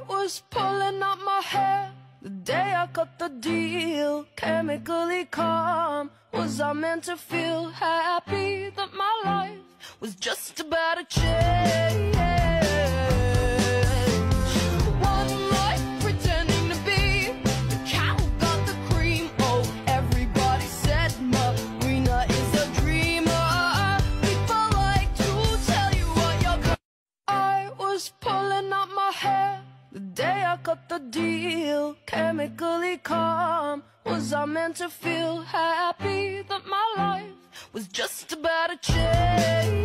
was pulling out my hair the day I cut the deal. Chemically calm, was I meant to feel happy that my life was just about to change? One life pretending to be the cow got the cream. Oh, everybody said Marina is a dreamer. People like to tell you what you're gonna. I was pulling out my hair the day I cut the deal. Chemically calm, was I meant to feel happy that my life was just about to change?